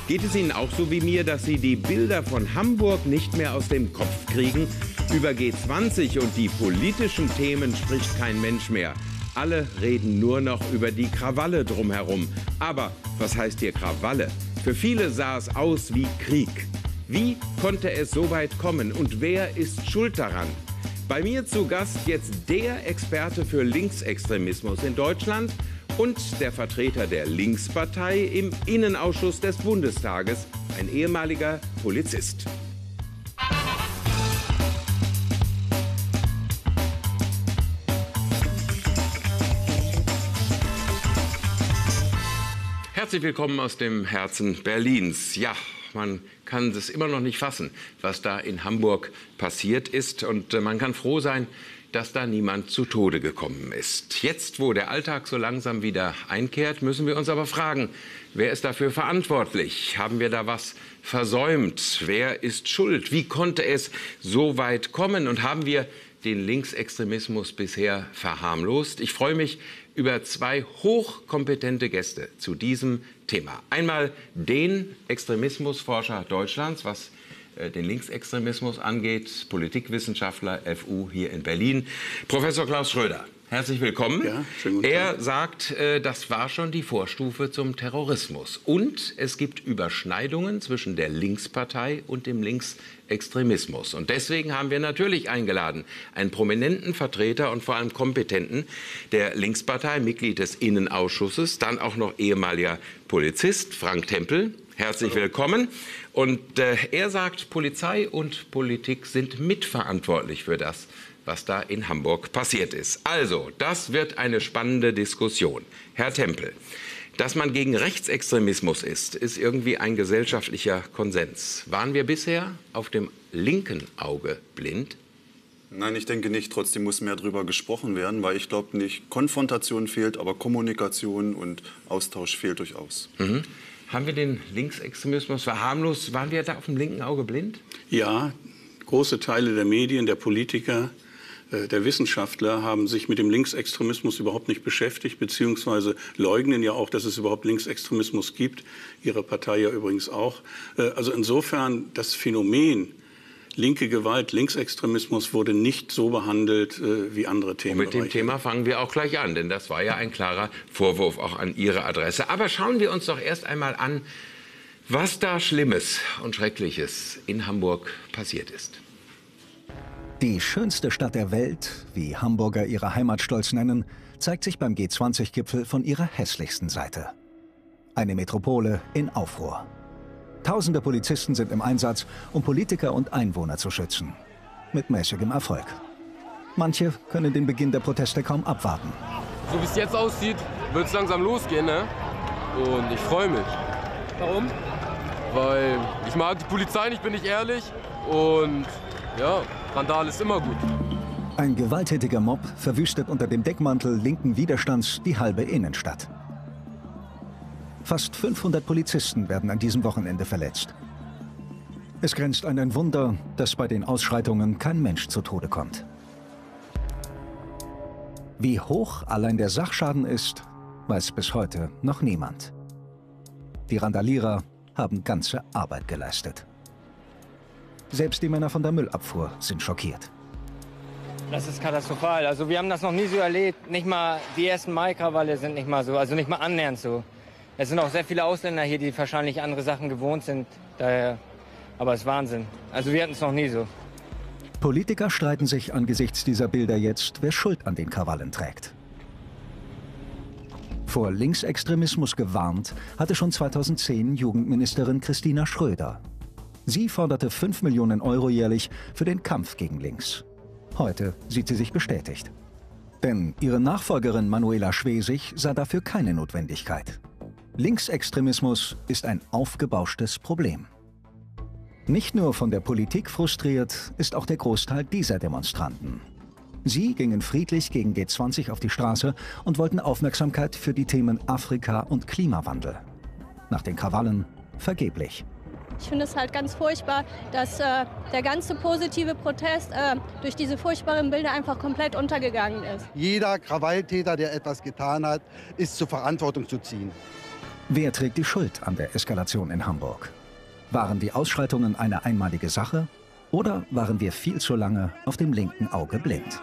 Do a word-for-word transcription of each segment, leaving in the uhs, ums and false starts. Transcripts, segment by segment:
Geht es Ihnen auch so wie mir, dass Sie die Bilder von Hamburg nicht mehr aus dem Kopf kriegen? Über G zwanzig und die politischen Themen spricht kein Mensch mehr. Alle reden nur noch über die Krawalle drumherum. Aber was heißt hier Krawalle? Für viele sah es aus wie Krieg. Wie konnte es so weit kommen und wer ist schuld daran? Bei mir zu Gast jetzt der Experte für Linksextremismus in Deutschland und der Vertreter der Linkspartei im Innenausschuss des Bundestages, ein ehemaliger Polizist. Herzlich willkommen aus dem Herzen Berlins. Ja, man kann es immer noch nicht fassen, was da in Hamburg passiert ist. Und man kann froh sein, dass da niemand zu Tode gekommen ist. Jetzt, wo der Alltag so langsam wieder einkehrt, müssen wir uns aber fragen, wer ist dafür verantwortlich? Haben wir da was versäumt? Wer ist schuld? Wie konnte es so weit kommen? Und haben wir den Linksextremismus bisher verharmlost? Ich freue mich über zwei hochkompetente Gäste zu diesem Thema. Einmal den Extremismusforscher Deutschlands, was äh, den Linksextremismus angeht, Politikwissenschaftler F U hier in Berlin, Professor Klaus Schröder. Herzlich willkommen. Ja, schönen guten Tag. Er sagt, äh, das war schon die Vorstufe zum Terrorismus. Und es gibt Überschneidungen zwischen der Linkspartei und dem Linksextremismus. Und deswegen haben wir natürlich eingeladen einen prominenten Vertreter und vor allem kompetenten der Linkspartei, Mitglied des Innenausschusses, dann auch noch ehemaliger Polizist, Frank Tempel. Herzlich Hallo. Willkommen. Und äh, er sagt, Polizei und Politik sind mitverantwortlich für das, was da in Hamburg passiert ist. Also, das wird eine spannende Diskussion. Herr Tempel, dass man gegen Rechtsextremismus ist, ist irgendwie ein gesellschaftlicher Konsens. Waren wir bisher auf dem linken Auge blind? Nein, ich denke nicht. Trotzdem muss mehr darüber gesprochen werden, weil ich glaube nicht, Konfrontation fehlt, aber Kommunikation und Austausch fehlt durchaus. Mhm. Haben wir den Linksextremismus verharmlost? Waren wir da auf dem linken Auge blind? Ja, große Teile der Medien, der Politiker, der Wissenschaftler haben sich mit dem Linksextremismus überhaupt nicht beschäftigt, beziehungsweise leugnen ja auch, dass es überhaupt Linksextremismus gibt. Ihre Partei ja übrigens auch. Also insofern das Phänomen linke Gewalt, Linksextremismus wurde nicht so behandelt wie andere Themen. Und mit dem Thema fangen wir auch gleich an, denn das war ja ein klarer Vorwurf auch an Ihre Adresse. Aber schauen wir uns doch erst einmal an, was da Schlimmes und Schreckliches in Hamburg passiert ist. Die schönste Stadt der Welt, wie Hamburger ihre Heimatstolz nennen, zeigt sich beim G zwanzig Gipfel von ihrer hässlichsten Seite. Eine Metropole in Aufruhr. Tausende Polizisten sind im Einsatz, um Politiker und Einwohner zu schützen. Mit mäßigem Erfolg. Manche können den Beginn der Proteste kaum abwarten. So wie es jetzt aussieht, wird es langsam losgehen, ne? Und ich freue mich. Warum? Weil ich mag die Polizei nicht, bin ich ehrlich. Und ja, Randal ist immer gut. Ein gewalttätiger Mob verwüstet unter dem Deckmantel linken Widerstands die halbe Innenstadt. Fast fünfhundert Polizisten werden an diesem Wochenende verletzt. Es grenzt an ein Wunder, dass bei den Ausschreitungen kein Mensch zu Tode kommt. Wie hoch allein der Sachschaden ist, weiß bis heute noch niemand. Die Randalierer haben ganze Arbeit geleistet. Selbst die Männer von der Müllabfuhr sind schockiert. Das ist katastrophal. Also wir haben das noch nie so erlebt. Nicht mal die ersten Mai-Krawalle sind nicht mal so, also nicht mal annähernd so. Es sind auch sehr viele Ausländer hier, die wahrscheinlich andere Sachen gewohnt sind. Daher, aber es ist Wahnsinn. Also wir hatten es noch nie so. Politiker streiten sich angesichts dieser Bilder jetzt, wer Schuld an den Krawallen trägt. Vor Linksextremismus gewarnt hatte schon zweitausendzehn Jugendministerin Christina Schröder. Sie forderte fünf Millionen Euro jährlich für den Kampf gegen Links. Heute sieht sie sich bestätigt. Denn ihre Nachfolgerin Manuela Schwesig sah dafür keine Notwendigkeit. Linksextremismus ist ein aufgebauschtes Problem. Nicht nur von der Politik frustriert ist auch der Großteil dieser Demonstranten. Sie gingen friedlich gegen G zwanzig auf die Straße und wollten Aufmerksamkeit für die Themen Afrika und Klimawandel. Nach den Krawallen vergeblich. Ich finde es halt ganz furchtbar, dass äh, der ganze positive Protest äh, durch diese furchtbaren Bilder einfach komplett untergegangen ist. Jeder Krawalltäter, der etwas getan hat, ist zur Verantwortung zu ziehen. Wer trägt die Schuld an der Eskalation in Hamburg? Waren die Ausschreitungen eine einmalige Sache oder waren wir viel zu lange auf dem linken Auge blind?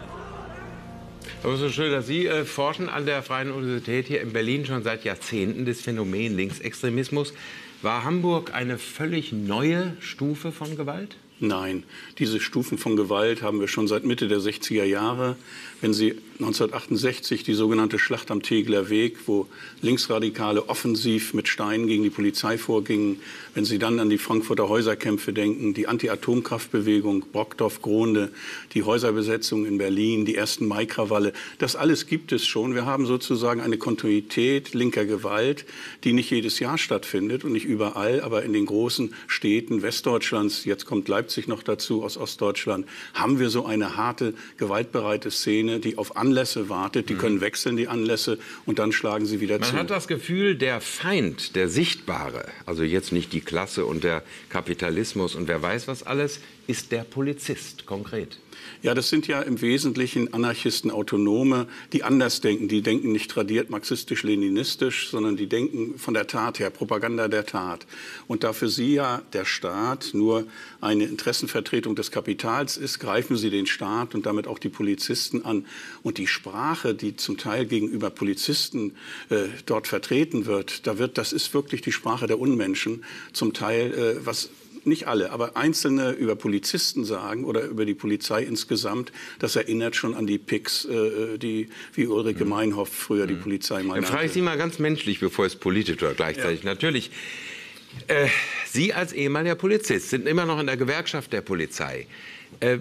Herr Professor Schröder, Sie äh, forschen an der Freien Universität hier in Berlin schon seit Jahrzehnten das Phänomen Linksextremismus. War Hamburg eine völlig neue Stufe von Gewalt? Nein, diese Stufen von Gewalt haben wir schon seit Mitte der sechziger Jahre. Wenn Sie neunzehnhundertachtundsechzig die sogenannte Schlacht am Tegeler Weg, wo Linksradikale offensiv mit Steinen gegen die Polizei vorgingen, wenn Sie dann an die Frankfurter Häuserkämpfe denken, die Anti-Atomkraftbewegung, Brockdorf, Gronde, die Häuserbesetzung in Berlin, die ersten Mai-Krawalle, das alles gibt es schon. Wir haben sozusagen eine Kontinuität linker Gewalt, die nicht jedes Jahr stattfindet und nicht überall, aber in den großen Städten Westdeutschlands, jetzt kommt Leipzig noch dazu aus Ostdeutschland, haben wir so eine harte, gewaltbereite Szene, die auf Anlässe wartet. Die können wechseln, die Anlässe, und dann schlagen sie wieder Man zu. hat das Gefühl, der Feind, der Sichtbare, also jetzt nicht die Klasse und der Kapitalismus und wer weiß was alles, ist der Polizist konkret. Ja, das sind ja im Wesentlichen Anarchisten, Autonome, die anders denken. Die denken nicht tradiert marxistisch-leninistisch, sondern die denken von der Tat her, Propaganda der Tat. Und da für sie ja der Staat nur eine Interessenvertretung des Kapitals ist, greifen sie den Staat und damit auch die Polizisten an. Und die Sprache, die zum Teil gegenüber Polizisten äh, dort vertreten wird, da wird, das ist wirklich die Sprache der Unmenschen. Zum Teil, äh, was nicht alle, aber Einzelne über Polizisten sagen oder über die Polizei insgesamt, das erinnert schon an die P I Cs, äh, die, wie Ulrike Meinhoff früher die Polizei mal Dann frage ich Sie mal ganz menschlich, bevor es politisch wird gleichzeitig. Ja. Natürlich, äh, Sie als ehemaliger Polizist sind immer noch in der Gewerkschaft der Polizei. Äh,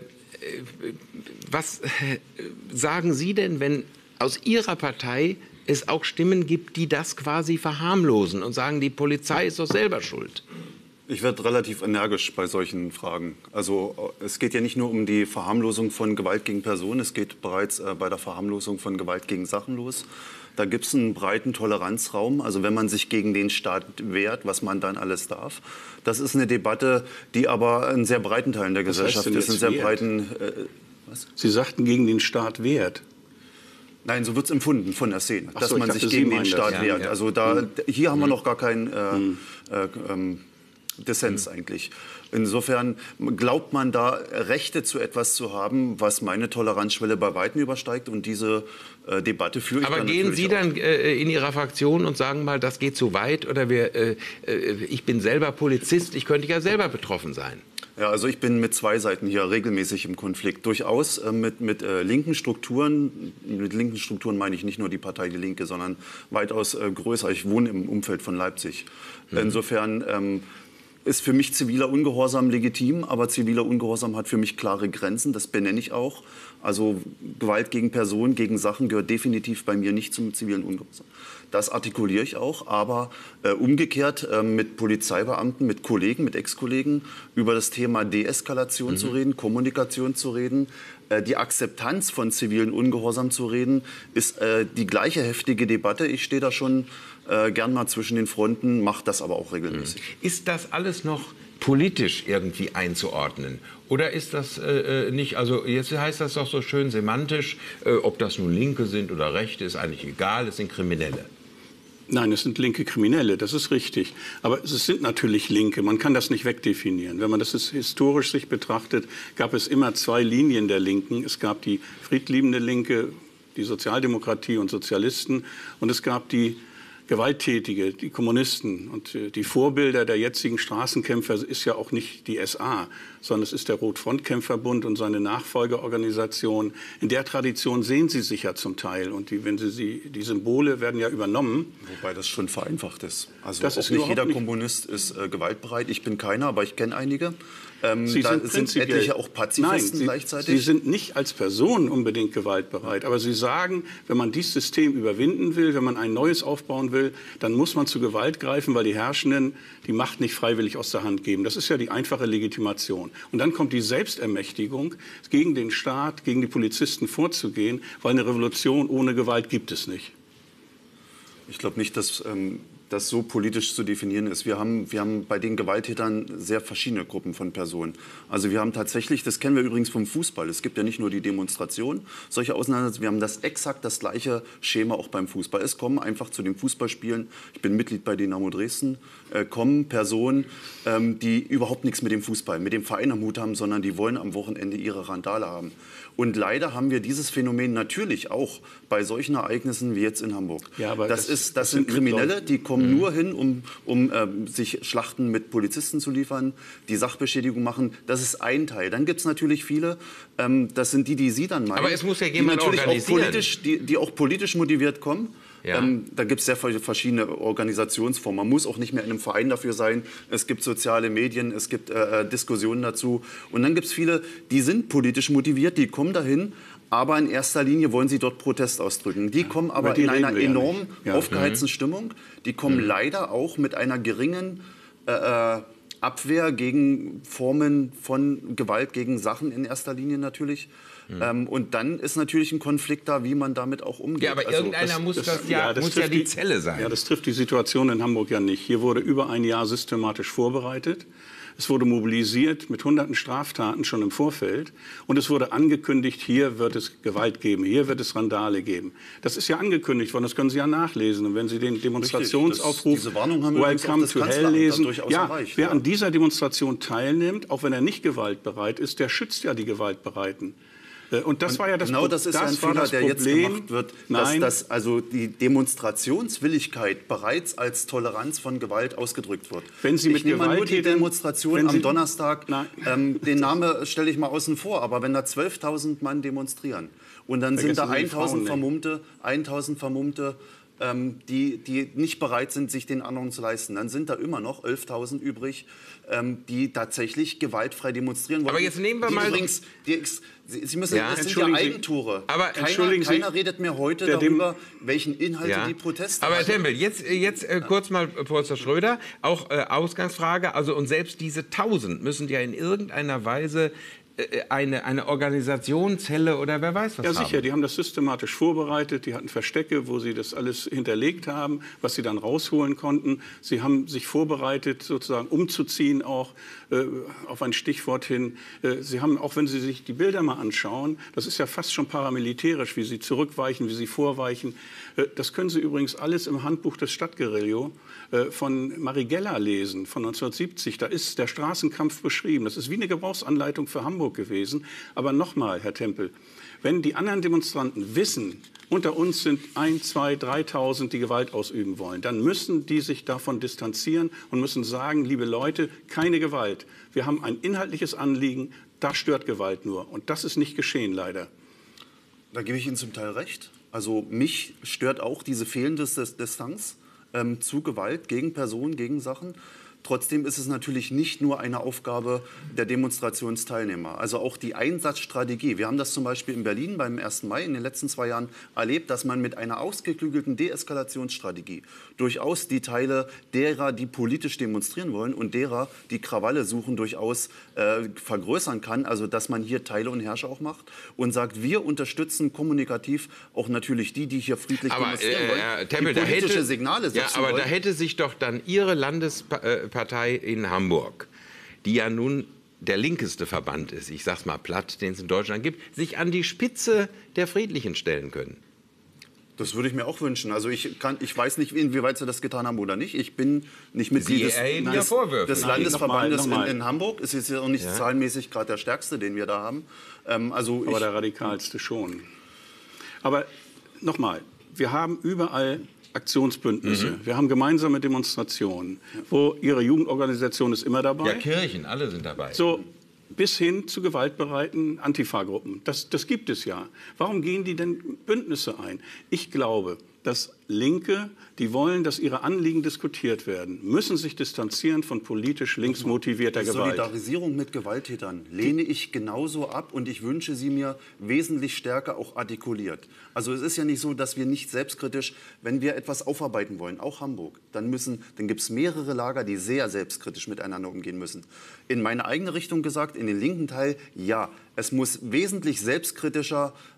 was äh, sagen Sie denn, wenn aus Ihrer Partei es auch Stimmen gibt, die das quasi verharmlosen und sagen, die Polizei ist doch selber schuld? Ich werde relativ energisch bei solchen Fragen. Also es geht ja nicht nur um die Verharmlosung von Gewalt gegen Personen, es geht bereits äh, bei der Verharmlosung von Gewalt gegen Sachen los. Da gibt es einen breiten Toleranzraum. Also wenn man sich gegen den Staat wehrt, was man dann alles darf. Das ist eine Debatte, die aber in sehr breiten Teilen der Gesellschaft ist. In sehr breiten, äh, was? Sie sagten, gegen den Staat wehrt. Nein, so wird es empfunden von der Szene, Ach dass so, man dachte, sich Sie gegen den meinen Staat das. wehrt. Ja, ja. Also da, Mhm. hier haben wir Mhm. noch gar keinen äh, Mhm. äh, ähm, Dissens eigentlich. Insofern glaubt man da, Rechte zu etwas zu haben, was meine Toleranzschwelle bei Weitem übersteigt. Und diese äh, Debatte führe ich Aber dann gehen Sie auch. dann äh, in Ihrer Fraktion und sagen mal, das geht zu weit? Oder wir, äh, äh, ich bin selber Polizist, ich könnte ja selber betroffen sein. Ja, also ich bin mit zwei Seiten hier regelmäßig im Konflikt. Durchaus äh, mit, mit äh, linken Strukturen. Mit linken Strukturen meine ich nicht nur die Partei Die Linke, sondern weitaus äh, größer. Ich wohne im Umfeld von Leipzig. Mhm. Insofern ähm, ist für mich ziviler Ungehorsam legitim, aber ziviler Ungehorsam hat für mich klare Grenzen, das benenne ich auch. Also Gewalt gegen Personen, gegen Sachen gehört definitiv bei mir nicht zum zivilen Ungehorsam. Das artikuliere ich auch, aber äh, umgekehrt äh, mit Polizeibeamten, mit Kollegen, mit Ex-Kollegen über das Thema Deeskalation mhm. zu reden, Kommunikation zu reden, äh, die Akzeptanz von zivilen Ungehorsam zu reden, ist äh, die gleiche heftige Debatte. Ich stehe da schon äh, gern mal zwischen den Fronten, mache das aber auch regelmäßig. Ist das alles noch politisch irgendwie einzuordnen? Oder ist das äh, nicht, also jetzt heißt das doch so schön semantisch, äh, ob das nun Linke sind oder Rechte, ist eigentlich egal, es sind Kriminelle. Nein, es sind linke Kriminelle, das ist richtig. Aber es sind natürlich Linke, man kann das nicht wegdefinieren. Wenn man das historisch sich betrachtet, gab es immer zwei Linien der Linken. Es gab die friedliebende Linke, die Sozialdemokratie und Sozialisten, und es gab die Gewalttätige, die Kommunisten. Und äh, die Vorbilder der jetzigen Straßenkämpfer ist ja auch nicht die S A, sondern es ist der Rotfrontkämpferbund und seine Nachfolgeorganisation. In der Tradition sehen sie sich ja zum Teil. Und die, wenn sie, sie, die Symbole werden ja übernommen. Wobei das schon vereinfacht ist. Also das auch ist nicht jeder nicht Kommunist ist äh, gewaltbereit. Ich bin keiner, aber ich kenne einige. Ähm, Sie da sind, sind etliche auch Pazifisten Nein, Sie, gleichzeitig. Sie sind nicht als Person unbedingt gewaltbereit. Aber Sie sagen, wenn man dieses System überwinden will, wenn man ein neues aufbauen will, dann muss man zu Gewalt greifen, weil die Herrschenden die Macht nicht freiwillig aus der Hand geben. Das ist ja die einfache Legitimation. Und dann kommt die Selbstermächtigung, gegen den Staat, gegen die Polizisten vorzugehen, weil eine Revolution ohne Gewalt gibt es nicht. Ich glaube nicht, dass ähm, das so politisch zu definieren ist. Wir haben, wir haben bei den Gewalttätern sehr verschiedene Gruppen von Personen. Also wir haben tatsächlich, das kennen wir übrigens vom Fußball, es gibt ja nicht nur die Demonstration, solche Auseinandersetzungen, wir haben das exakt das gleiche Schema auch beim Fußball. Es kommen einfach zu den Fußballspielen, ich bin Mitglied bei Dynamo Dresden, äh, kommen Personen, ähm, die überhaupt nichts mit dem Fußball, mit dem Verein am Hut haben, sondern die wollen am Wochenende ihre Randale haben. Und leider haben wir dieses Phänomen natürlich auch bei solchen Ereignissen wie jetzt in Hamburg. Ja, aber das, das, ist, das, das sind sind Kriminelle, die kommen Mhm. nur hin, um, um ähm, sich Schlachten mit Polizisten zu liefern, die Sachbeschädigung machen. Das ist ein Teil. Dann gibt es natürlich viele, ähm, das sind die, die Sie dann meinen. Aber es muss ja die jemand natürlich auch organisieren. politisch, die, die auch politisch motiviert kommen. Ja. Ähm, da gibt es sehr verschiedene Organisationsformen. Man muss auch nicht mehr in einem Verein dafür sein. Es gibt soziale Medien, es gibt äh, Diskussionen dazu. Und dann gibt es viele, die sind politisch motiviert, die kommen dahin, aber in erster Linie wollen sie dort Protest ausdrücken. Die kommen aber die in einer reden wir ja enorm nicht. Ja. aufgeheizten Stimmung. Die kommen Mhm. leider auch mit einer geringen äh, Abwehr gegen Formen von Gewalt, gegen Sachen in erster Linie natürlich. Mhm. Ähm, und dann ist natürlich ein Konflikt da, wie man damit auch umgeht. Ja, aber Also, irgendeiner das- muss das- das, ja, ja, das muss ja trifft die die- Zelle sein. Ja, das trifft die Situation in Hamburg ja nicht. Hier wurde über ein Jahr systematisch vorbereitet. Es wurde mobilisiert mit hunderten Straftaten schon im Vorfeld. Und es wurde angekündigt, hier wird es Gewalt geben, hier wird es Randale geben. Das ist ja angekündigt worden, das können Sie ja nachlesen. Und wenn Sie den Demonstrationsaufruf Das- diese Warnung haben übrigens auch Welcome das to Hell Kanzleramt dann lesen, durchaus ja, erreicht, wer ja. an dieser Demonstration teilnimmt, auch wenn er nicht gewaltbereit ist, der schützt ja die Gewaltbereiten. Äh, Und das Und war ja das genau Pro- das ist ja ein war Fehler, das der jetzt Problem. gemacht wird, dass, Nein, dass also die Demonstrationswilligkeit bereits als Toleranz von Gewalt ausgedrückt wird. Wenn Sie mit ich nehme mal nur die Gewalttätern- Demonstration wenn am Sie- Donnerstag, Nein. ähm, den Namen stelle ich mal außen vor, aber wenn da zwölftausend Mann demonstrieren und dann sind Vergessen da Sie die Frauen eintausend nicht. Vermummte, eintausend Vermummte, ähm, die, die nicht bereit sind, sich den anderen zu leisten, dann sind da immer noch elftausend übrig, ähm, die tatsächlich gewaltfrei demonstrieren wollen. Aber jetzt nehmen wir die mal- übrigens, die, ex- Sie, Sie müssen, Ja, das sind ja entschuldigen Sie. Eigentore. Aber keiner, entschuldigen Sie, keiner redet mehr heute der Dem- darüber, welchen Inhalte Ja. die Proteste Aber Herr haben. Tempel, jetzt, jetzt äh, kurz mal äh, Professor Schröder, auch äh, Ausgangsfrage, also und selbst diese tausend müssen ja in irgendeiner Weise äh, eine, eine Organisationszelle oder wer weiß was Ja, haben. sicher. Die haben das systematisch vorbereitet. Die hatten Verstecke, wo sie das alles hinterlegt haben, was sie dann rausholen konnten. Sie haben sich vorbereitet, sozusagen umzuziehen, auch äh, auf ein Stichwort hin. Äh, sie haben, auch wenn Sie sich die Bilder mal anschauen, das ist ja fast schon paramilitärisch, wie sie zurückweichen, wie sie vorweichen. Äh, das können Sie übrigens alles im Handbuch des Stadtguerillero äh, von Marighella lesen, von neunzehnhundertsiebzig. Da ist der Straßenkampf beschrieben. Das ist wie eine Gebrauchsanleitung für Hamburg gewesen. Aber nochmal, Herr Tempel, wenn die anderen Demonstranten wissen, unter uns sind ein, zwei, dreitausend, die Gewalt ausüben wollen, dann müssen die sich davon distanzieren und müssen sagen, liebe Leute, keine Gewalt. Wir haben ein inhaltliches Anliegen, da stört Gewalt nur. Und das ist nicht geschehen, leider. Da gebe ich Ihnen zum Teil recht. Also mich stört auch diese fehlende Dis- Distanz ähm, zu Gewalt gegen Personen, gegen Sachen. Trotzdem ist es natürlich nicht nur eine Aufgabe der Demonstrationsteilnehmer. Also auch die Einsatzstrategie. Wir haben das zum Beispiel in Berlin beim ersten Mai in den letzten zwei Jahren erlebt, dass man mit einer ausgeklügelten Deeskalationsstrategie durchaus die Teile derer, die politisch demonstrieren wollen und derer, die Krawalle suchen, durchaus äh, vergrößern kann. Also dass man hier Teile und Herrscher auch macht und sagt, wir unterstützen kommunikativ auch natürlich die, die hier friedlich Aber demonstrieren äh, wollen, Herr Tempel, die da politische hätte, Signale ja, setzen aber wollen. da hätte sich doch dann Ihre Landespartei in Hamburg, die ja nun der linkeste Verband ist, ich sag's mal platt, den es in Deutschland gibt, sich an die Spitze der Friedlichen stellen können. Das würde ich mir auch wünschen. Also ich, kann, ich weiß nicht, inwieweit Sie das getan haben oder nicht. Ich bin nicht Mitglied Sie des, erheben ja des, Vorwürfe. des Nein, Landesverbandes noch mal, noch mal. in, in Hamburg. Es ist ja auch nicht Ja. zahlenmäßig gerade der stärkste, den wir da haben. Ähm, also Aber ich, der radikalste schon. Aber nochmal, wir haben überall Aktionsbündnisse. Wir haben gemeinsame Demonstrationen, wo Ihre Jugendorganisation ist immer dabei. Ja, Kirchen, alle sind dabei. So bis hin zu gewaltbereiten Antifa-Gruppen. Das, das gibt es ja. Warum gehen die denn Bündnisse ein? Ich glaube, dass Linke, die wollen, dass ihre Anliegen diskutiert werden, müssen sich distanzieren von politisch links motivierter die Gewalt. Solidarisierung mit Gewalttätern lehne ich genauso ab und ich wünsche sie mir wesentlich stärker auch artikuliert. Also es ist ja nicht so, dass wir nicht selbstkritisch, wenn wir etwas aufarbeiten wollen, auch Hamburg, dann, müssen, dann gibt es mehrere Lager, die sehr selbstkritisch miteinander umgehen müssen. In meine eigene Richtung gesagt, in den linken Teil, ja, es muss wesentlich selbstkritischer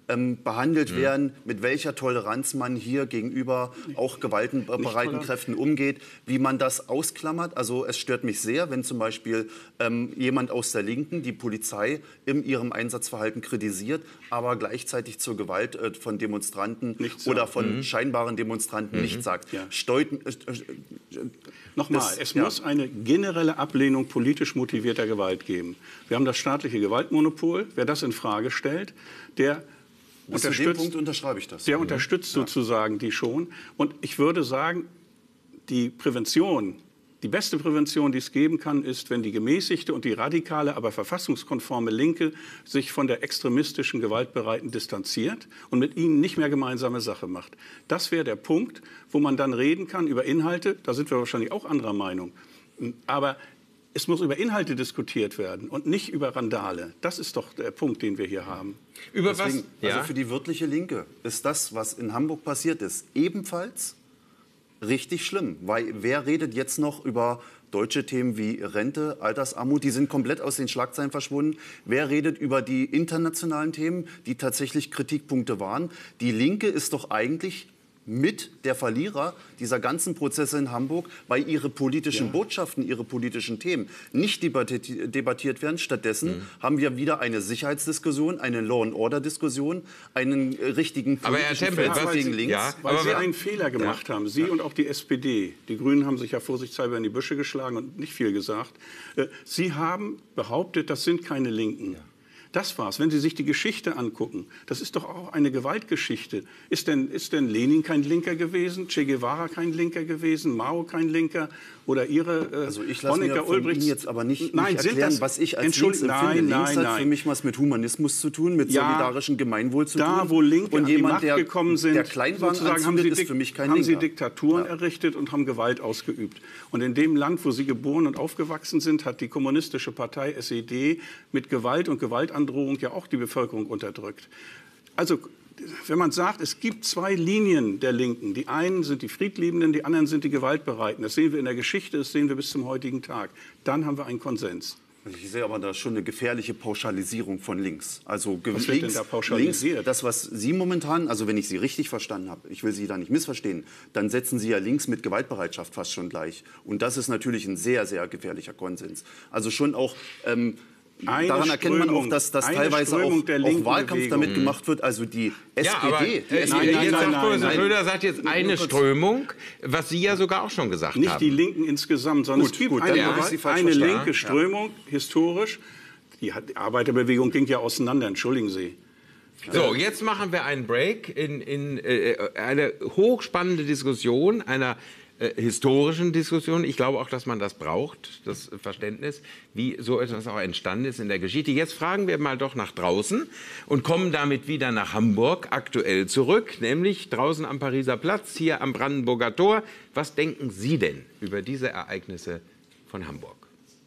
ähm, behandelt mhm. werden, mit welcher Toleranz man hier gegenüber auch gewaltbereiten Kräften umgeht, wie man das ausklammert. Also es stört mich sehr, wenn zum Beispiel ähm, jemand aus der Linken die Polizei in ihrem Einsatzverhalten kritisiert, aber gleichzeitig zur Gewalt äh, von Demonstranten nichts oder sagt. von mhm. scheinbaren Demonstranten mhm. nichts sagt. Ja. Steuten, äh, äh, Nochmal, das, es ja. muss eine generelle Ablehnung politisch motivierter Gewalt geben. Wir haben das staatliche Gewaltmonopol. Wer das in Frage stellt, der Bis zu dem Punkt unterschreibe ich das. Der unterstützt sozusagen die schon. Und ich würde sagen, die Prävention, die beste Prävention, die es geben kann, ist, wenn die gemäßigte und die radikale, aber verfassungskonforme Linke sich von der extremistischen Gewaltbereiten distanziert und mit ihnen nicht mehr gemeinsame Sache macht. Das wäre der Punkt, wo man dann reden kann über Inhalte. Da sind wir wahrscheinlich auch anderer Meinung. Aber es muss über Inhalte diskutiert werden und nicht über Randale. Das ist doch der Punkt, den wir hier haben. Über Deswegen, was? Ja. Also für die wirkliche Linke ist das, was in Hamburg passiert ist, ebenfalls richtig schlimm. Weil wer redet jetzt noch über deutsche Themen wie Rente, Altersarmut? Die sind komplett aus den Schlagzeilen verschwunden. Wer redet über die internationalen Themen, die tatsächlich Kritikpunkte waren? Die Linke ist doch eigentlich mit der Verlierer dieser ganzen Prozesse in Hamburg, weil ihre politischen ja. Botschaften, ihre politischen Themen nicht debattiert, debattiert werden. Stattdessen mhm. haben wir wieder eine Sicherheitsdiskussion, eine Law-and-Order-Diskussion, einen richtigen politischen Feld gegen links. Ja, weil Sie einen Fehler gemacht ja. haben, Sie ja. und auch die S P D. Die Grünen haben sich ja vorsichtshalber in die Büsche geschlagen und nicht viel gesagt. Sie haben behauptet, das sind keine Linken. Ja. Das war's. Wenn Sie sich die Geschichte angucken, das ist doch auch eine Gewaltgeschichte. Ist denn, ist denn Lenin kein Linker gewesen, Che Guevara kein Linker gewesen, Mao kein Linker oder Ihre äh, Also ich lasse mir von Ihnen jetzt aber nicht, nein, nicht erklären, das, was ich als links empfinde. Nein, nein, links hat nein. für mich was mit Humanismus zu tun, mit ja, solidarischem Gemeinwohl zu da, tun. Wo Linke und an jemand, die Macht der, gekommen sind, der Kleinwagen haben sie, ist für mich kein haben Linker. sie Diktaturen ja. errichtet und haben Gewalt ausgeübt. Und in dem Land, wo Sie geboren und aufgewachsen sind, hat die kommunistische Partei S E D mit Gewalt und Gewaltandrohung ja auch die Bevölkerung unterdrückt. Also wenn man sagt, es gibt zwei Linien der Linken, die einen sind die Friedliebenden, die anderen sind die Gewaltbereiten, das sehen wir in der Geschichte, das sehen wir bis zum heutigen Tag, dann haben wir einen Konsens. Ich sehe aber da schon eine gefährliche Pauschalisierung von links. Also was links, wird denn da pauschalisiert? Links, das, was Sie momentan, also wenn ich Sie richtig verstanden habe, ich will Sie da nicht missverstehen, dann setzen Sie ja links mit Gewaltbereitschaft fast schon gleich. Und das ist natürlich ein sehr, sehr gefährlicher Konsens. Also schon auch... Ähm, Eine Daran erkennt man auch, dass das teilweise auch, auch Wahlkampf Bewegung. damit gemacht wird. Also die S P D. Ja, aber, die äh, S P D nein, nein, sagt, nein, Professor Schröder sagt jetzt eine Strömung, was Sie ja sogar auch schon gesagt Nicht haben. die Linken insgesamt, sondern gut, es gibt gut, eine, ja, eine linke Strömung, ja. historisch. Die Arbeiterbewegung ging ja auseinander, entschuldigen Sie. So, jetzt machen wir einen Break in, in äh, eine hochspannende Diskussion, einer äh, historischen Diskussion. Ich glaube auch, dass man das braucht, das Verständnis, wie so etwas auch entstanden ist in der Geschichte. Jetzt fragen wir mal doch nach draußen und kommen damit wieder nach Hamburg aktuell zurück, nämlich draußen am Pariser Platz, hier am Brandenburger Tor. Was denken Sie denn über diese Ereignisse von Hamburg?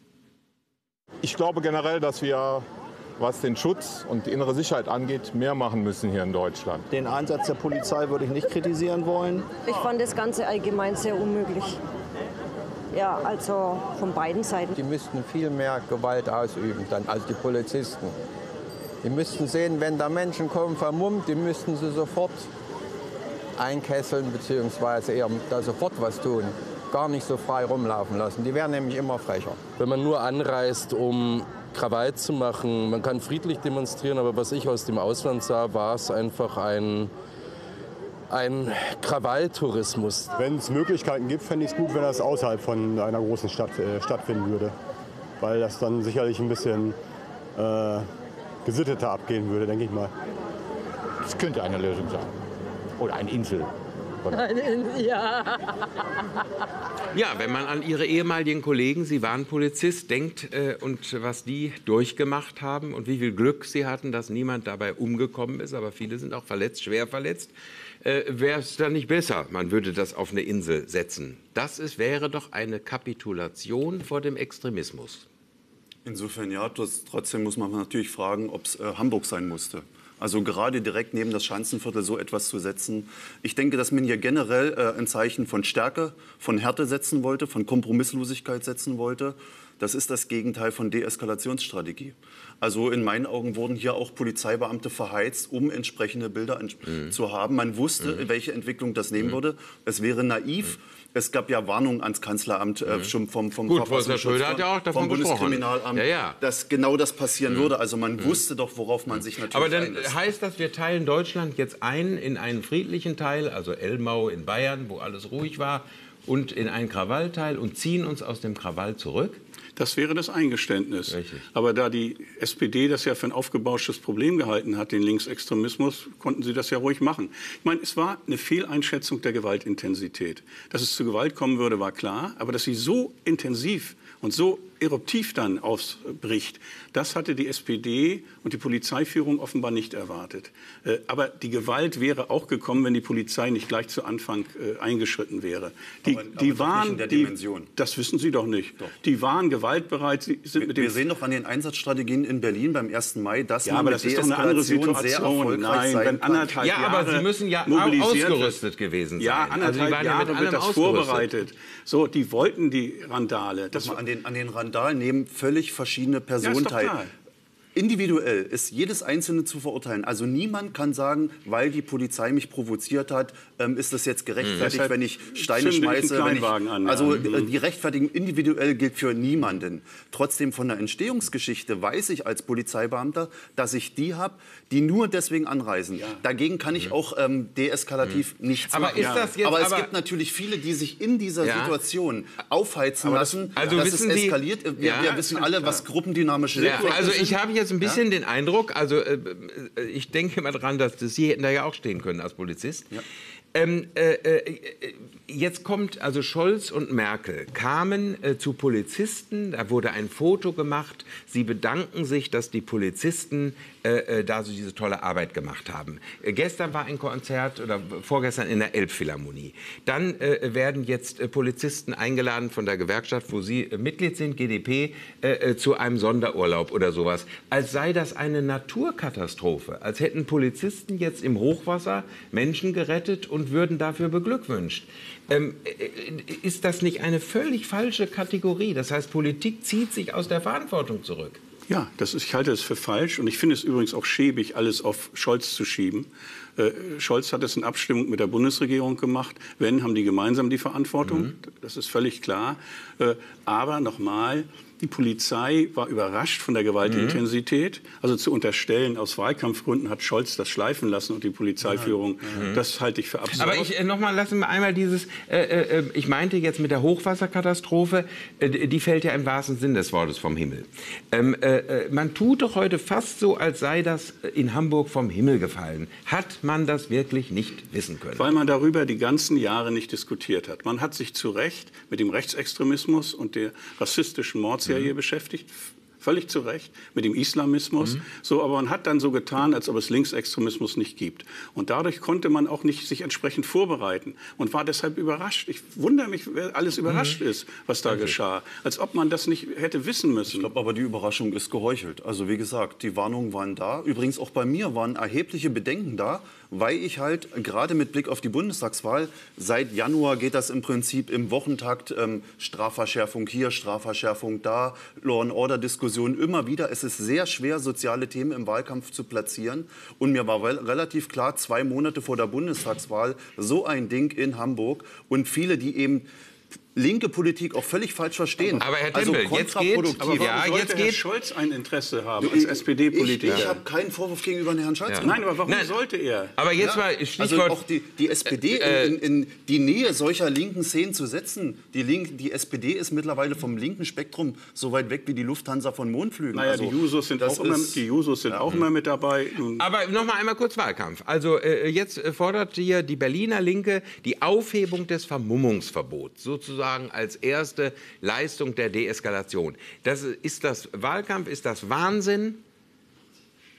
Ich glaube generell, dass wir, was den Schutz und die innere Sicherheit angeht, mehr machen müssen hier in Deutschland. Den Einsatz der Polizei würde ich nicht kritisieren wollen. Ich fand das Ganze allgemein sehr unmöglich. Ja, also von beiden Seiten. Die müssten viel mehr Gewalt ausüben dann als die Polizisten. Die müssten sehen, wenn da Menschen kommen vermummt, die müssten sie sofort einkesseln bzw. eher da sofort was tun. Gar nicht so frei rumlaufen lassen. Die werden nämlich immer frecher. Wenn man nur anreist, um Krawall zu machen, man kann friedlich demonstrieren, aber was ich aus dem Ausland sah, war es einfach ein, ein Krawalltourismus. Wenn es Möglichkeiten gibt, fände ich es gut, wenn das außerhalb von einer großen Stadt äh, stattfinden würde. Weil das dann sicherlich ein bisschen äh, gesitteter abgehen würde, denke ich mal. Das könnte eine Lösung sein. Oder eine Insel. Ja. Ja, wenn man an Ihre ehemaligen Kollegen, Sie waren Polizist, denkt äh, und was die durchgemacht haben und wie viel Glück sie hatten, dass niemand dabei umgekommen ist, aber viele sind auch verletzt, schwer verletzt, äh, wäre es dann nicht besser, man würde das auf eine Insel setzen. Das ist, wäre doch eine Kapitulation vor dem Extremismus. Insofern ja, das, trotzdem muss man natürlich fragen, ob es äh, Hamburg sein musste. Also gerade direkt neben das Schanzenviertel so etwas zu setzen. Ich denke, dass man hier generell äh, ein Zeichen von Stärke, von Härte setzen wollte, von Kompromisslosigkeit setzen wollte. Das ist das Gegenteil von Deeskalationsstrategie. Also in meinen Augen wurden hier auch Polizeibeamte verheizt, um entsprechende Bilder mhm. zu haben. Man wusste, mhm. welche Entwicklung das nehmen mhm. würde. Es wäre naiv. Mhm. Es gab ja Warnungen ans Kanzleramt äh, schon vom, vom Gut, Herr Schröder hat ja auch davon vom Bundeskriminalamt, ja, ja. dass genau das passieren mhm. würde. Also man mhm. wusste doch, worauf man sich natürlich Aber dann einlässt. Heißt das, wir teilen Deutschland jetzt ein in einen friedlichen Teil, also Elmau in Bayern, wo alles ruhig war, und in einen Krawallteil und ziehen uns aus dem Krawall zurück? Das wäre das Eingeständnis. Richtig. Aber da die S P D das ja für ein aufgebauschtes Problem gehalten hat, den Linksextremismus, konnten sie das ja ruhig machen. Ich meine, es war eine Fehleinschätzung der Gewaltintensität. Dass es zu Gewalt kommen würde, war klar. Aber dass sie so intensiv und so eruptiv dann ausbricht, das hatte die S P D und die Polizeiführung offenbar nicht erwartet. Äh, aber die Gewalt wäre auch gekommen, wenn die Polizei nicht gleich zu Anfang äh, eingeschritten wäre. Die, aber, aber die waren, in der die, Dimension. Das wissen Sie doch nicht. Doch. Die waren gewaltbereit. Sie sind wir, mit dem wir sehen doch an den Einsatzstrategien in Berlin beim ersten Mai, dass ja, man aber mit das ist doch eine andere Deeskalation sehr erfolgreich Nein, sein wenn anderthalb ja, Jahre aber Sie müssen ja ausgerüstet gewesen sein. Ja, anderthalb also die waren Jahre ja mit wird das vorbereitet. So, die wollten die Randale. Das an, den, an den Randalen nehmen völlig verschiedene Personen ja, teil. Individuell ist jedes Einzelne zu verurteilen. Also niemand kann sagen, weil die Polizei mich provoziert hat, ähm, ist das jetzt gerechtfertigt, mhm. wenn ich Steine schmeiße. Ich wenn ich, an, also ja. äh, die Rechtfertigung individuell gilt für niemanden. Trotzdem von der Entstehungsgeschichte weiß ich als Polizeibeamter, dass ich die habe, die nur deswegen anreisen. Ja. Dagegen kann ich auch ähm, deeskalativ mhm. nichts aber machen. Ist das jetzt, aber es aber gibt natürlich viele, die sich in dieser ja. Situation aufheizen das, lassen, also dass es Sie, eskaliert. Wir, ja, wir wissen alle, was gruppendynamische ja, Also ich habe jetzt ein bisschen ja? den Eindruck, also äh, ich denke mal dran, dass das Sie hätten da ja auch stehen können als Polizist. Ja. Ähm, äh, äh, jetzt kommt also Scholz und Merkel kamen äh, zu Polizisten, da wurde ein Foto gemacht. Sie bedanken sich, dass die Polizisten äh, äh, da so diese tolle Arbeit gemacht haben. Äh, gestern war ein Konzert oder vorgestern in der Elbphilharmonie. Dann äh, werden jetzt äh, Polizisten eingeladen von der Gewerkschaft, wo Sie äh, Mitglied sind, G D P, äh, äh, zu einem Sonderurlaub oder sowas. Als sei das eine Naturkatastrophe, als hätten Polizisten jetzt im Hochwasser Menschen gerettet und würden dafür beglückwünscht. Ähm, ist das nicht eine völlig falsche Kategorie? Das heißt, Politik zieht sich aus der Verantwortung zurück. Ja, das ist, ich halte es für falsch. Und ich finde es übrigens auch schäbig, alles auf Scholz zu schieben. Äh, Scholz hat es in Abstimmung mit der Bundesregierung gemacht. Wenn, haben die gemeinsam die Verantwortung. Mhm. Das ist völlig klar. Äh, aber nochmal, die Polizei war überrascht von der Gewaltintensität. Mhm. Also zu unterstellen, aus Wahlkampfgründen hat Scholz das schleifen lassen und die Polizeiführung, mhm. das halte ich für absurd. Aber ich, äh, noch mal, lassen wir einmal dieses, äh, äh, ich meinte jetzt mit der Hochwasserkatastrophe, äh, die fällt ja im wahrsten Sinn des Wortes vom Himmel. Ähm, äh, man tut doch heute fast so, als sei das in Hamburg vom Himmel gefallen. Hat man das wirklich nicht wissen können? Weil man darüber die ganzen Jahre nicht diskutiert hat. Man hat sich zu Recht mit dem Rechtsextremismus und der rassistischen Mords ja hier beschäftigt, völlig zu Recht, mit dem Islamismus. Mhm. So, aber man hat dann so getan, als ob es Linksextremismus nicht gibt. Und dadurch konnte man auch nicht sich entsprechend vorbereiten und war deshalb überrascht. Ich wundere mich, wer alles überrascht mhm. ist, was da okay. geschah. Als ob man das nicht hätte wissen müssen. Ich glaube aber, die Überraschung ist geheuchelt. Also wie gesagt, die Warnungen waren da. Übrigens auch bei mir waren erhebliche Bedenken da, weil ich halt gerade mit Blick auf die Bundestagswahl, seit Januar geht das im Prinzip im Wochentakt, ähm, Strafverschärfung hier, Strafverschärfung da, Law-and-Order-Diskussion immer wieder. Es ist sehr schwer, soziale Themen im Wahlkampf zu platzieren. Und mir war relativ klar, zwei Monate vor der Bundestagswahl, so ein Ding in Hamburg. Und viele, die eben linke Politik auch völlig falsch verstehen. Aber Herr Tempel, also jetzt geht, aber warum ja, sollte jetzt Herr geht Scholz ein Interesse haben als S P D-Politiker? Ich, ich habe keinen Vorwurf gegenüber Herrn Scholz ja. gemacht. Nein, aber warum Nein. sollte er? Aber jetzt ja. mal Stichwort... Also auch die, die S P D äh, in, in, in die Nähe solcher linken Szenen zu setzen. Die, Link, die S P D ist mittlerweile vom linken Spektrum so weit weg wie die Lufthansa von Mondflügen. Naja, also, die Jusos sind, auch immer, die Jusos sind ja. auch immer mit dabei. Aber noch mal einmal kurz Wahlkampf. Also äh, jetzt fordert hier die Berliner Linke die Aufhebung des Vermummungsverbots, sozusagen als erste Leistung der Deeskalation. Das, ist das Wahlkampf? Ist das Wahnsinn?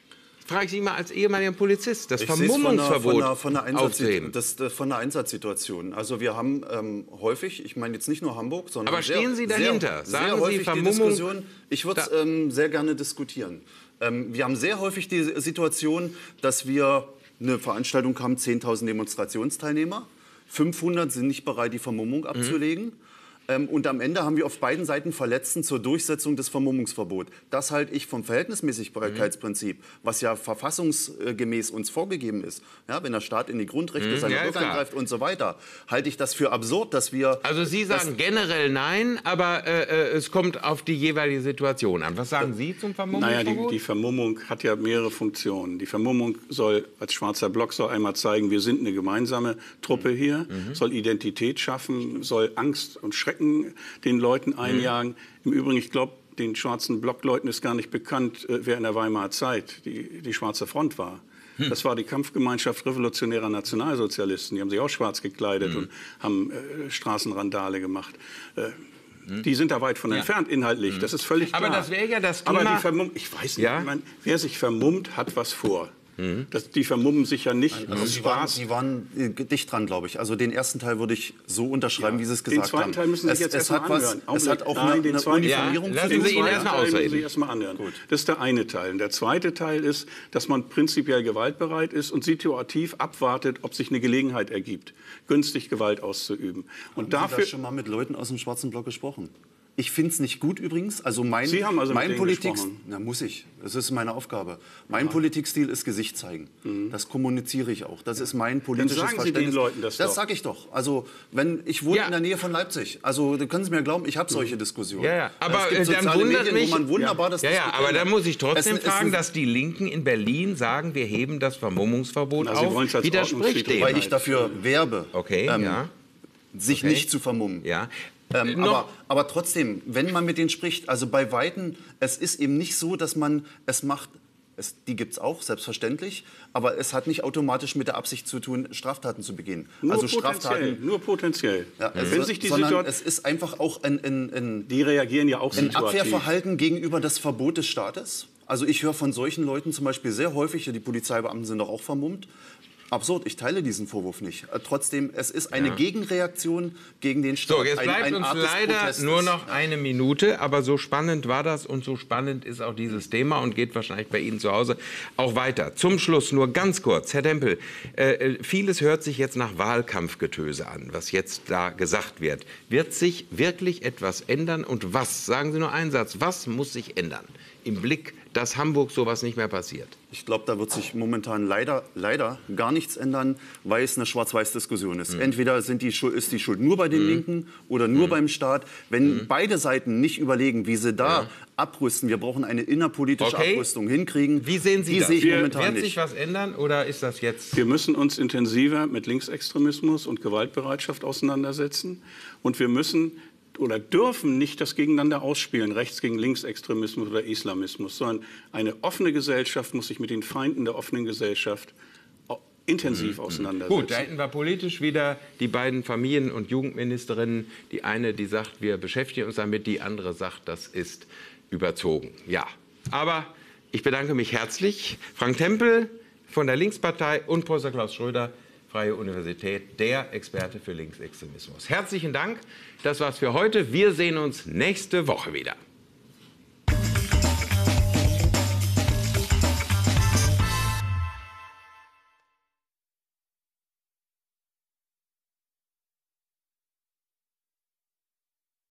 frage ich Sie mal als ehemaliger Polizist, das ich Vermummungsverbot von, von, der, aufzuheben. Das, von der Einsatzsituation. Also wir haben ähm, häufig, ich meine jetzt nicht nur Hamburg, sondern aber stehen sehr, Sie dahinter? Sehr, Sagen sehr Sie häufig Vermummung, die Diskussion. Ich würde es ähm, sehr gerne diskutieren. Ähm, wir haben sehr häufig die Situation, dass wir eine Veranstaltung haben, zehntausend Demonstrationsteilnehmer, fünfhundert sind nicht bereit, die Vermummung abzulegen. Mhm. Und am Ende haben wir auf beiden Seiten Verletzten zur Durchsetzung des Vermummungsverbots. Das halte ich vom Verhältnismäßigkeitsprinzip, was ja verfassungsgemäß uns vorgegeben ist. Ja, wenn der Staat in die Grundrechte mhm, seiner ja, Bürger eingreift und so weiter, halte ich das für absurd, dass wir... Also Sie sagen generell nein, aber äh, es kommt auf die jeweilige Situation an. Was sagen Sie zum Vermummungsverbot? Naja, die, die Vermummung hat ja mehrere Funktionen. Die Vermummung soll als schwarzer Block soll einmal zeigen, wir sind eine gemeinsame Truppe hier, mhm. soll Identität schaffen, soll Angst und Schrecken den Leuten einjagen. Mhm. Im Übrigen, ich glaube, den schwarzen Blockleuten ist gar nicht bekannt, wer in der Weimarer Zeit die, die Schwarze Front war. Hm. Das war die Kampfgemeinschaft revolutionärer Nationalsozialisten. Die haben sich auch schwarz gekleidet mhm. und haben äh, Straßenrandale gemacht. Äh, mhm. Die sind da weit von ja. entfernt inhaltlich, mhm. das ist völlig klar. Aber das wäre ja das Thema... Aber die Vermumm ich weiß nicht, ja? ich mein, wer sich vermummt, hat was vor. Das, die vermummen sich ja nicht. Also Sie, waren, Sie waren dicht dran, glaube ich. Also den ersten Teil würde ich so unterschreiben, ja. wie Sie es gesagt haben. Den zweiten Teil müssen Sie sich jetzt erst mal anhören. Es hat auch Nein, eine, den eine Uniformierung. Ja, lassen Sie ihn erst mal ausreden. Sie erst mal anhören. Gut. Das ist der eine Teil. Und der zweite Teil ist, dass man prinzipiell gewaltbereit ist und situativ abwartet, ob sich eine Gelegenheit ergibt, günstig Gewalt auszuüben. Und haben dafür Sie da schon mal mit Leuten aus dem Schwarzen Block gesprochen? Ich finde es nicht gut übrigens. Also mein, Sie haben also mein mit Politik, gesprochen. na muss ich. Das ist meine Aufgabe. Mein ja. Politikstil ist Gesicht zeigen. Mhm. Das kommuniziere ich auch. Das ist mein politisches Dann sagen Verständnis. Sie den Leuten das Das sage ich doch. Also wenn ich wohne ja. in der Nähe von Leipzig. Also da können Sie mir glauben, ich habe solche Diskussionen. Ja, ja. Aber es gibt dann wundert Medien, mich, wo man wunderbar das ja, ja, aber da muss ich trotzdem es, fragen, es, dass die Linken in Berlin sagen, wir heben das Vermummungsverbot Na, auf. Widerspricht dem. Weil ich dafür werbe, okay, ähm, ja. sich okay. nicht zu vermummen. Ja. Ähm, aber, aber trotzdem, wenn man mit denen spricht, also bei Weitem, es ist eben nicht so, dass man es macht, es, die gibt es auch, selbstverständlich, aber es hat nicht automatisch mit der Absicht zu tun, Straftaten zu begehen. Nur also potenziell, Straftaten, nur potenziell. Ja, es, Wenn sich die sondern es ist einfach auch ein, ein, ein, die reagieren ja auch ein Abwehrverhalten gegenüber das Verbot des Staates. Also ich höre von solchen Leuten zum Beispiel sehr häufig, die Polizeibeamten sind doch auch vermummt. Absurd, ich teile diesen Vorwurf nicht. Trotzdem, es ist eine ja. Gegenreaktion gegen den Staat. So, jetzt bleibt ein, ein uns Art leider nur noch eine Minute, aber so spannend war das und so spannend ist auch dieses Thema und geht wahrscheinlich bei Ihnen zu Hause auch weiter. Zum Schluss nur ganz kurz, Herr Dempel, äh, vieles hört sich jetzt nach Wahlkampfgetöse an, was jetzt da gesagt wird. Wird sich wirklich etwas ändern und was? Sagen Sie nur einen Satz, was muss sich ändern im Blick, dass Hamburg sowas nicht mehr passiert? Ich glaube, da wird sich momentan leider, leider gar nichts ändern, weil es eine Schwarz-Weiß-Diskussion ist. Mhm. Entweder sind die Schuld, ist die Schuld nur bei den mhm. Linken oder nur mhm. beim Staat. Wenn mhm. beide Seiten nicht überlegen, wie sie da ja. abrüsten, wir brauchen eine innerpolitische okay. Abrüstung hinkriegen. Wie sehen Sie die das? Sehe ich Wir, momentan wird nicht. sich was ändern oder ist das jetzt... Wir müssen uns intensiver mit Linksextremismus und Gewaltbereitschaft auseinandersetzen und wir müssen oder dürfen nicht das gegeneinander ausspielen, rechts gegen Linksextremismus oder Islamismus, sondern eine offene Gesellschaft muss sich mit den Feinden der offenen Gesellschaft intensiv mhm. auseinandersetzen. Gut, da hätten wir politisch wieder die beiden Familien- und Jugendministerinnen. Die eine, die sagt, wir beschäftigen uns damit, die andere sagt, das ist überzogen. Ja, aber ich bedanke mich herzlich. Frank Tempel von der Linkspartei und Professor Klaus Schröder, Freie Universität, der Experte für Linksextremismus. Herzlichen Dank. Das war's für heute. Wir sehen uns nächste Woche wieder.